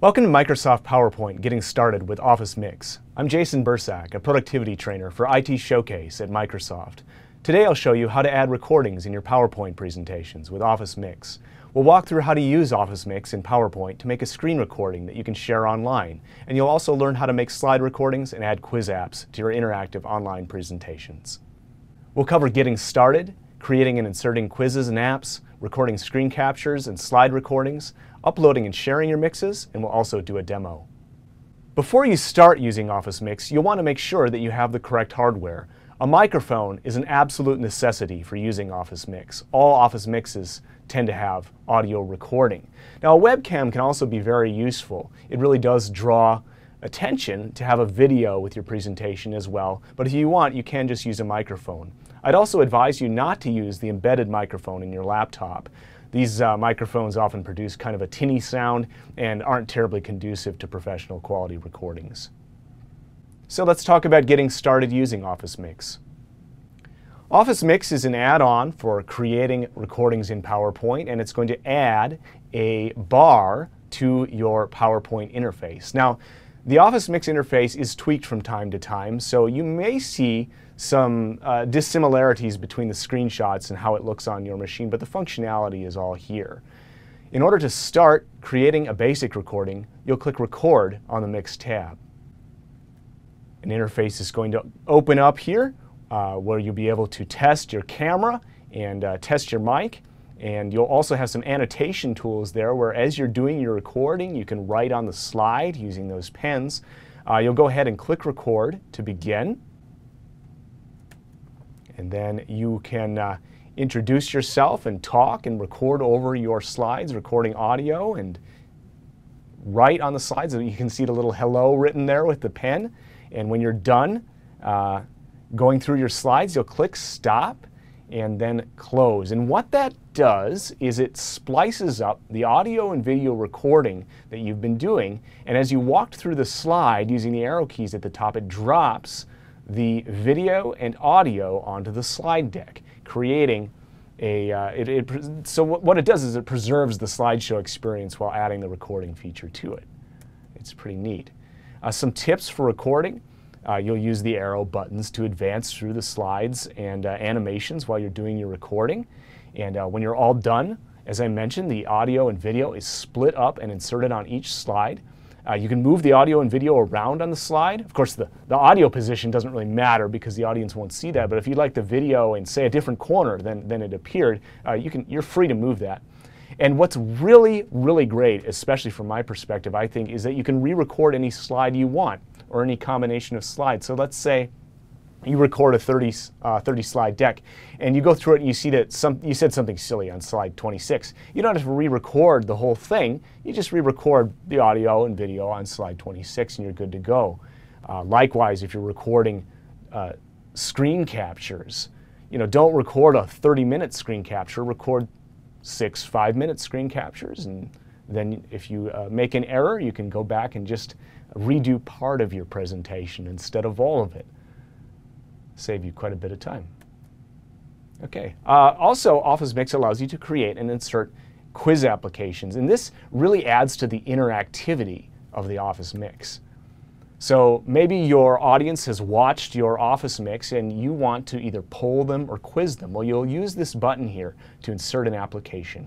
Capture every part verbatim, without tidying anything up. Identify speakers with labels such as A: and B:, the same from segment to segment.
A: Welcome to Microsoft PowerPoint Getting Started with Office Mix. I'm Jason Bursack, a productivity trainer for I T Showcase at Microsoft. Today I'll show you how to add recordings in your PowerPoint presentations with Office Mix. We'll walk through how to use Office Mix in PowerPoint to make a screen recording that you can share online. And you'll also learn how to make slide recordings and add quiz apps to your interactive online presentations. We'll cover getting started, creating and inserting quizzes and apps, recording screen captures and slide recordings, uploading and sharing your mixes, and we'll also do a demo. Before you start using Office Mix, you'll want to make sure that you have the correct hardware. A microphone is an absolute necessity for using Office Mix. All Office Mixes tend to have audio recording. Now, a webcam can also be very useful. It really does draw attention to have a video with your presentation as well, but if you want, you can just use a microphone. I'd also advise you not to use the embedded microphone in your laptop. These uh, microphones often produce kind of a tinny sound and aren't terribly conducive to professional quality recordings. So let's talk about getting started using Office Mix. Office Mix is an add-on for creating recordings in PowerPoint, and it's going to add a bar to your PowerPoint interface. Now, the Office Mix interface is tweaked from time to time, so you may see some uh, dissimilarities between the screenshots and how it looks on your machine, but the functionality is all here. In order to start creating a basic recording, you'll click Record on the Mix tab. An interface is going to open up here uh, where you'll be able to test your camera and uh, test your mic. And you'll also have some annotation tools there where as you're doing your recording, you can write on the slide using those pens. Uh, you'll go ahead and click Record to begin. And then you can uh, introduce yourself and talk and record over your slides, recording audio, and write on the slides. You can see the little hello written there with the pen. And when you're done uh, going through your slides, you'll click Stop and then Close. And what that does is it splices up the audio and video recording that you've been doing, and as you walked through the slide using the arrow keys at the top, it drops the video and audio onto the slide deck, creating a, uh, it, it, so what it does is it preserves the slideshow experience while adding the recording feature to it. It's pretty neat. Uh, some tips for recording. Uh, you'll use the arrow buttons to advance through the slides and uh, animations while you're doing your recording. And uh, when you're all done, as I mentioned, the audio and video is split up and inserted on each slide. Uh, you can move the audio and video around on the slide. Of course, the, the audio position doesn't really matter because the audience won't see that, but if you'd like the video in, say, a different corner than, than it appeared, uh, you can, you're free to move that. And what's really, really great, especially from my perspective, I think, is that you can re-record any slide you want or any combination of slides. So let's say you record a thirty, uh, thirty slide deck and you go through it and you see that some, you said something silly on slide twenty-six. You don't have to re-record the whole thing. You just re-record the audio and video on slide twenty-six and you're good to go. Uh, likewise, if you're recording uh, screen captures, you know, don't record a thirty minute screen capture, record six five minute screen captures, and then if you uh, make an error, you can go back and just redo part of your presentation instead of all of it. Save you quite a bit of time. Okay. Uh, also, Office Mix allows you to create and insert quiz applications, and this really adds to the interactivity of the Office Mix. So maybe your audience has watched your Office Mix and you want to either poll them or quiz them. Well, you'll use this button here to insert an application.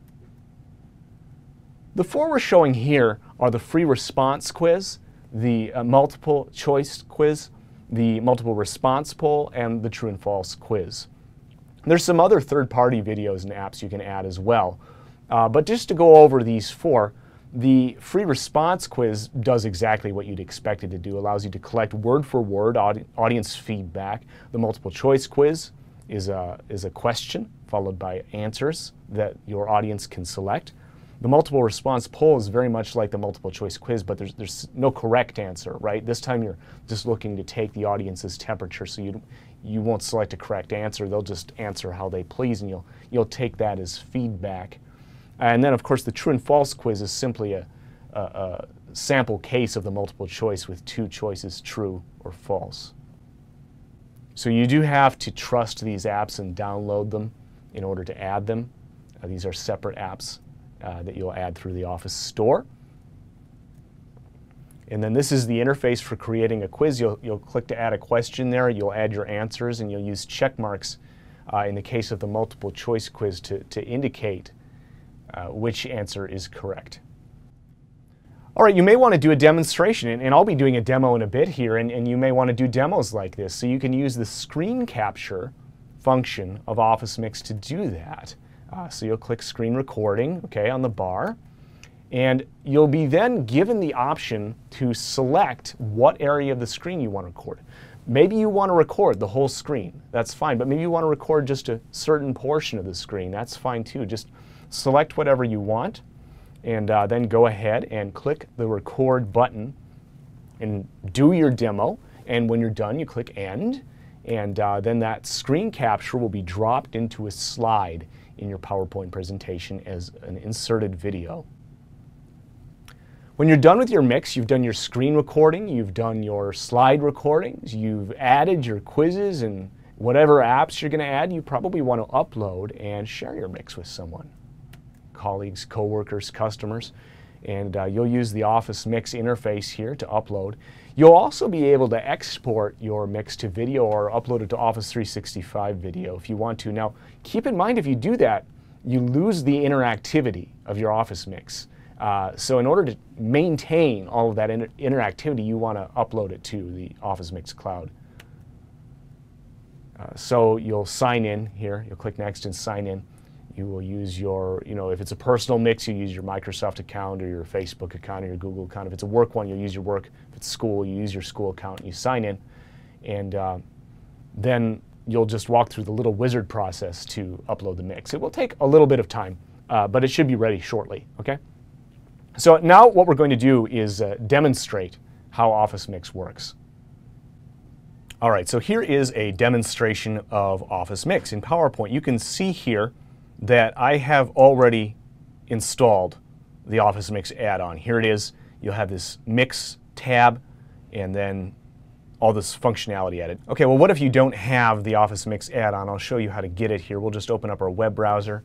A: The four we're showing here are the free response quiz, the uh, multiple choice quiz, the multiple response poll, and the true and false quiz. There's some other third-party videos and apps you can add as well. Uh, but just to go over these four, the free response quiz does exactly what you'd expect it to do. Allows you to collect word-for-word audi audience feedback. The multiple choice quiz is a, is a question followed by answers that your audience can select. The multiple response poll is very much like the multiple choice quiz, but there's, there's no correct answer, right? This time you're just looking to take the audience's temperature, so you, you won't select a correct answer. They'll just answer how they please, and you'll, you'll take that as feedback. And then, of course, the true and false quiz is simply a, a, a sample case of the multiple choice with two choices, true or false. So you do have to trust these apps and download them in order to add them. Uh, these are separate apps uh, that you'll add through the Office Store. And then this is the interface for creating a quiz. You'll, you'll click to add a question there, you'll add your answers, and you'll use check marks uh, in the case of the multiple choice quiz to, to indicate uh, which answer is correct. All right, you may want to do a demonstration, and, and I'll be doing a demo in a bit here, and, and you may want to do demos like this. So you can use the screen capture function of Office Mix to do that. Uh, so you'll click screen recording, okay, on the bar. And you'll be then given the option to select what area of the screen you want to record. Maybe you want to record the whole screen. That's fine. But maybe you want to record just a certain portion of the screen. That's fine too. Just select whatever you want and uh, then go ahead and click the record button and do your demo. And when you're done, you click end. And uh, then that screen capture will be dropped into a slide in your PowerPoint presentation as an inserted video. When you're done with your mix, you've done your screen recording, you've done your slide recordings, you've added your quizzes and whatever apps you're going to add, you probably want to upload and share your mix with someone. Colleagues, coworkers, customers, and uh, you'll use the Office Mix interface here to upload. You'll also be able to export your mix to video or upload it to Office three sixty-five video if you want to. Now, keep in mind if you do that, you lose the interactivity of your Office Mix. Uh, so in order to maintain all of that inter interactivity, you want to upload it to the Office Mix cloud. Uh, so you'll sign in here. You'll click next and sign in. You will use your, you know, if it's a personal mix, you use your Microsoft account or your Facebook account or your Google account. If it's a work one, you'll use your work. If it's school, you use your school account and you sign in. And uh, then you'll just walk through the little wizard process to upload the mix. It will take a little bit of time, uh, but it should be ready shortly, okay? So now what we're going to do is uh, demonstrate how Office Mix works. All right, so here is a demonstration of Office Mix in PowerPoint. You can see here that I have already installed the Office Mix add-on. Here it is. You'll have this Mix tab and then all this functionality added. Okay, well, what if you don't have the Office Mix add-on? I'll show you how to get it here. We'll just open up our web browser.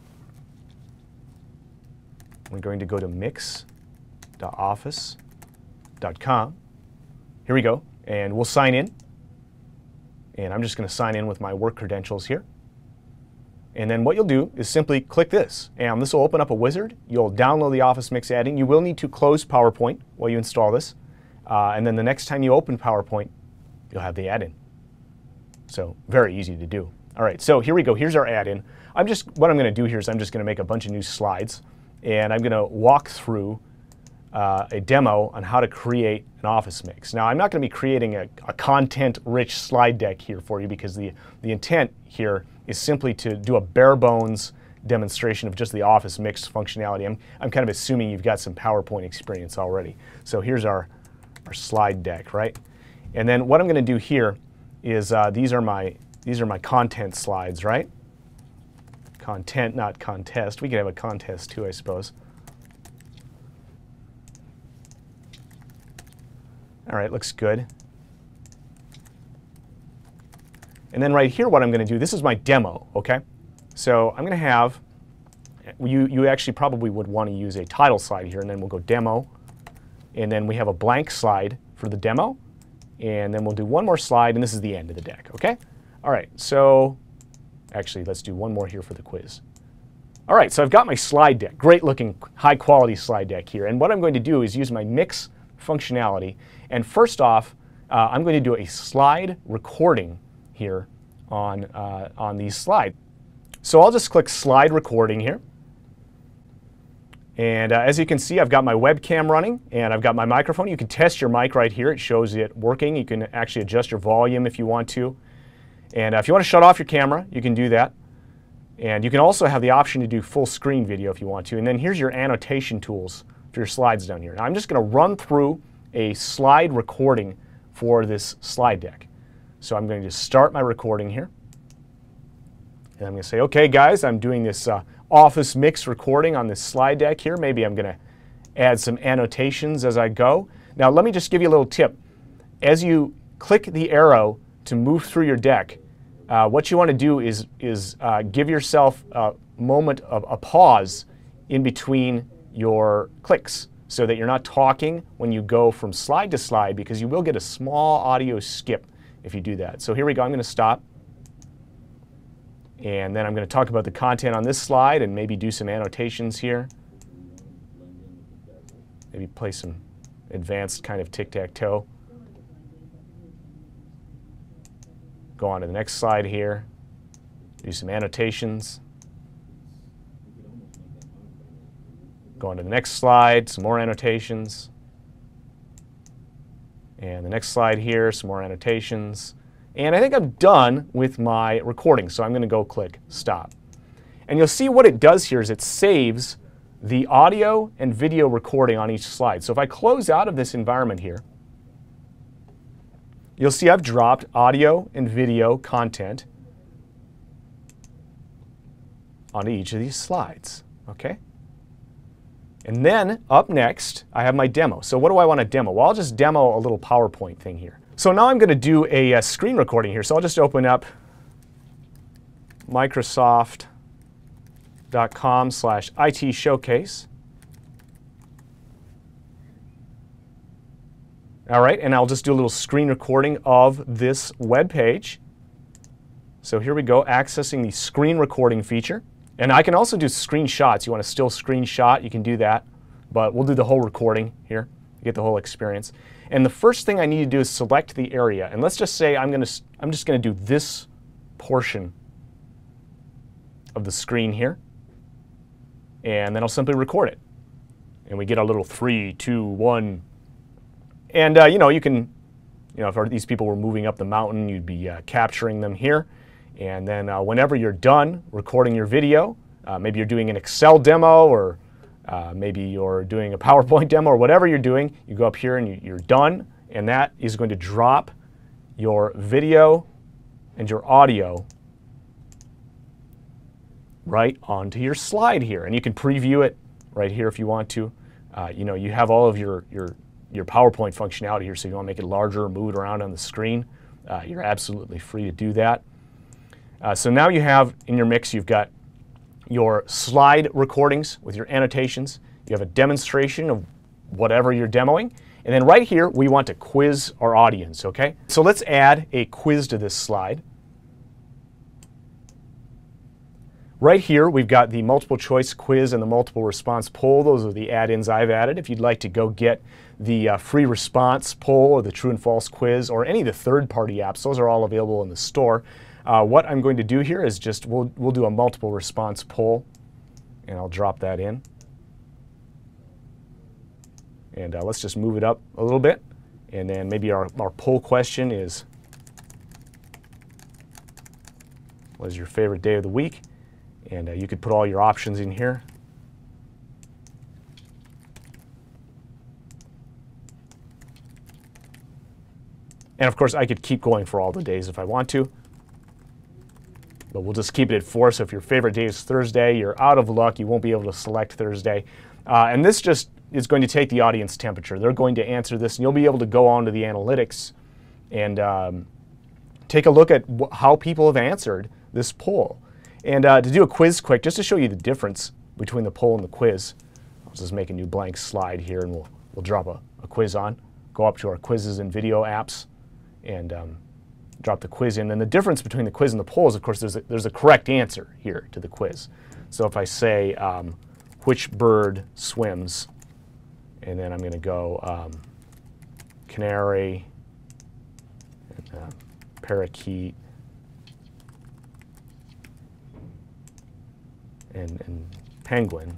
A: We're going to go to mix dot office dot com. Here we go, and we'll sign in. And I'm just going to sign in with my work credentials here. And then what you'll do is simply click this, and this will open up a wizard. You'll download the Office Mix add-in. You will need to close PowerPoint while you install this. Uh, and then the next time you open PowerPoint, you'll have the add-in. So very easy to do. All right, so here we go. Here's our add-in. I'm just, what I'm going to do here is I'm just going to make a bunch of new slides. And I'm going to walk through uh, a demo on how to create an Office Mix. Now, I'm not going to be creating a, a content-rich slide deck here for you because the, the intent here is simply to do a bare bones demonstration of just the Office Mix functionality. I'm, I'm kind of assuming you've got some PowerPoint experience already. So here's our, our slide deck, right? And then what I'm going to do here is uh, these are my, these are my content slides, right? Content, not contest. We could have a contest too, I suppose. All right, looks good. And then right here, what I'm going to do, this is my demo, okay? So I'm going to have, you, you actually probably would want to use a title slide here, and then we'll go demo. And then we have a blank slide for the demo. And then we'll do one more slide, and this is the end of the deck, okay? All right, so actually, let's do one more here for the quiz. All right, so I've got my slide deck, great looking, high quality slide deck here. And what I'm going to do is use my mix functionality. And first off, uh, I'm going to do a slide recording here on, uh, on these slides. So I'll just click slide recording here. And uh, as you can see, I've got my webcam running and I've got my microphone. You can test your mic right here. It shows it working. You can actually adjust your volume if you want to. And uh, if you want to shut off your camera, you can do that. And you can also have the option to do full screen video if you want to. And then here's your annotation tools for your slides down here. Now I'm just going to run through a slide recording for this slide deck. So I'm going to start my recording here. And I'm going to say, okay guys, I'm doing this uh, Office Mix recording on this slide deck here. Maybe I'm going to add some annotations as I go. Now let me just give you a little tip. As you click the arrow to move through your deck, uh, what you want to do is, is uh, give yourself a moment of a pause in between your clicks. so that you're not talking when you go from slide to slide, because you will get a small audio skip if you do that. So here we go. I'm going to stop. And then I'm going to talk about the content on this slide and maybe do some annotations here. Maybe play some advanced kind of tic-tac-toe. Go on to the next slide here. Do some annotations. Go on to the next slide, some more annotations. And the next slide here, some more annotations. And I think I'm done with my recording, so I'm going to go click stop. And you'll see what it does here is it saves the audio and video recording on each slide. So if I close out of this environment here, you'll see I've dropped audio and video content onto each of these slides. Okay? And then up next, I have my demo. So what do I want to demo? Well, I'll just demo a little PowerPoint thing here. So now I'm going to do a, a screen recording here. So I'll just open up Microsoft dot com slash I T showcase. All right, and I'll just do a little screen recording of this web page. So here we go, accessing the screen recording feature. And I can also do screenshots. You want to still screenshot, you can do that. But we'll do the whole recording here, get the whole experience. And the first thing I need to do is select the area. And let's just say I'm, gonna, I'm just going to do this portion of the screen here. And then I'll simply record it. And we get a little three, two, one. And uh, you know, you can, you know, if these people were moving up the mountain, you'd be uh, capturing them here. And then uh, whenever you're done recording your video, uh, maybe you're doing an Excel demo, or uh, maybe you're doing a PowerPoint demo, or whatever you're doing, you go up here and you, you're done. And that is going to drop your video and your audio right onto your slide here. And you can preview it right here if you want to. Uh, you know, you have all of your, your, your PowerPoint functionality here, so if you want to make it larger or move it around on the screen, uh, you're absolutely free to do that. Uh, so now you have in your mix, you've got your slide recordings with your annotations. You have a demonstration of whatever you're demoing. And then right here, we want to quiz our audience, okay? So let's add a quiz to this slide. Right here, we've got the multiple choice quiz and the multiple response poll. Those are the add-ins I've added. If you'd like to go get the uh, free response poll or the true and false quiz or any of the third-party apps, those are all available in the store. Uh, what I'm going to do here is just, we'll, we'll do a multiple response poll, and I'll drop that in. And uh, let's just move it up a little bit. And then maybe our, our poll question is, what is your favorite day of the week? And uh, you could put all your options in here. And of course, I could keep going for all the days if I want to. But we'll just keep it at four. So if your favorite day is Thursday, you're out of luck. You won't be able to select Thursday. Uh, and this just is going to take the audience temperature. They're going to answer this, and you'll be able to go on to the analytics and um, take a look at wh how people have answered this poll. And uh, to do a quiz quick, just to show you the difference between the poll and the quiz, I'll just make a new blank slide here, and we'll, we'll drop a, a quiz on. Go up to our quizzes and video apps, and um, drop the quiz in. And the difference between the quiz and the poll is, of course, there's a, there's a correct answer here to the quiz. So if I say, um, which bird swims, and then I'm going to go um, canary, and, uh, parakeet, and, and penguin.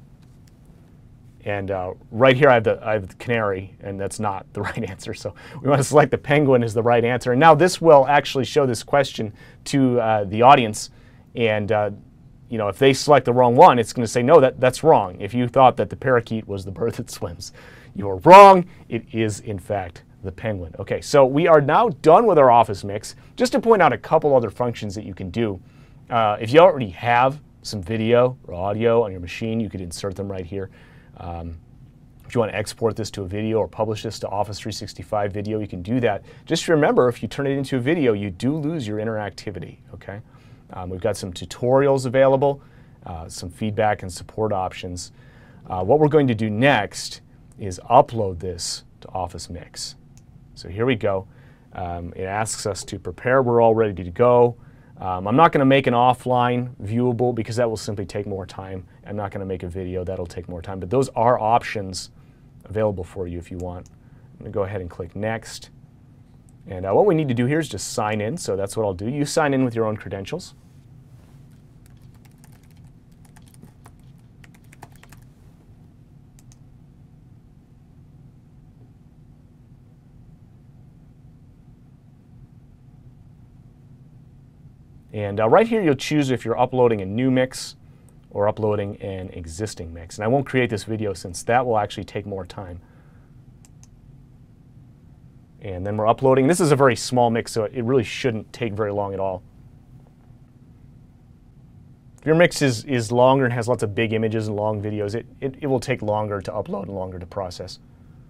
A: And uh, right here I have, the, I have the canary, and that's not the right answer. So we want to select the penguin as the right answer. And now this will actually show this question to uh, the audience. And uh, you know, if they select the wrong one, it's going to say, no, that, that's wrong. If you thought that the parakeet was the bird that swims, you are wrong. It is, in fact, the penguin. Okay, so we are now done with our Office Mix. Just to point out a couple other functions that you can do. Uh, if you already have some video or audio on your machine, you could insert them right here. Um, if you want to export this to a video or publish this to Office three sixty-five video, you can do that. Just remember, if you turn it into a video, you do lose your interactivity, okay? Um, we've got some tutorials available, uh, some feedback and support options. Uh, what we're going to do next is upload this to Office Mix. So here we go. Um, it asks us to prepare. We're all ready to go. Um, I'm not going to make an offline viewable because that will simply take more time. I'm not going to make a video. That'll take more time. But those are options available for you if you want. I'm going to go ahead and click Next. And uh, what we need to do here is just sign in. So that's what I'll do. You sign in with your own credentials. And uh, right here you'll choose if you're uploading a new mix or uploading an existing mix. And I won't create this video since that will actually take more time. And then we're uploading. This is a very small mix, so it really shouldn't take very long at all. If your mix is, is longer and has lots of big images and long videos, it, it, it will take longer to upload and longer to process.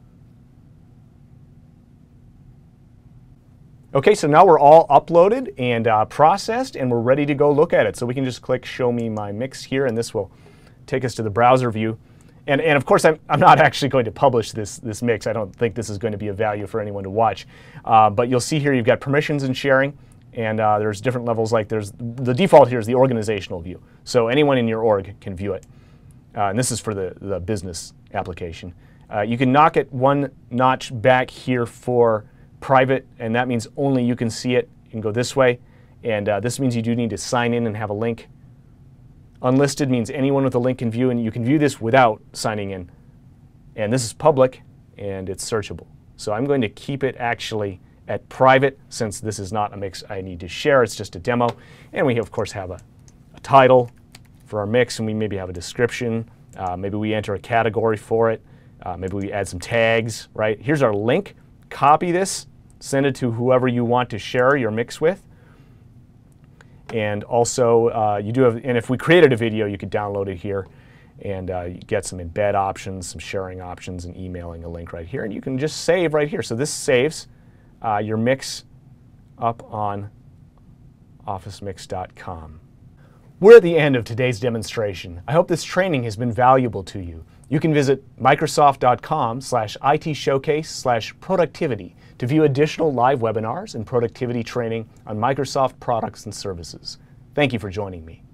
A: Okay, so now we're all uploaded and uh, processed, and we're ready to go look at it. So we can just click Show Me My Mix here, and this will take us to the browser view. And, and of course, I'm, I'm not actually going to publish this, this mix. I don't think this is going to be of value for anyone to watch. Uh, but you'll see here you've got permissions and sharing, and uh, there's different levels. Like there's the default here is the organizational view. So anyone in your org can view it. Uh, and this is for the, the business application. Uh, you can knock it one notch back here for private, and that means only you can see it. You can go this way, and uh, this means you do need to sign in and have a link. Unlisted means anyone with a link can view, and you can view this without signing in. And this is public, and it's searchable. So I'm going to keep it actually at private, since this is not a mix I need to share. It's just a demo. And we, of course, have a, a title for our mix, and we maybe have a description. Uh, maybe we enter a category for it. Uh, maybe we add some tags, right? Here's our link. Copy this, send it to whoever you want to share your mix with. And also, uh, you do have, and if we created a video, you could download it here, and uh, you get some embed options, some sharing options, and emailing a link right here. And you can just save right here. So this saves uh, your mix up on office mix dot com. We're at the end of today's demonstration. I hope this training has been valuable to you. You can visit microsoft dot com slash I T showcase slash productivity to view additional live webinars and productivity training on Microsoft products and services. Thank you for joining me.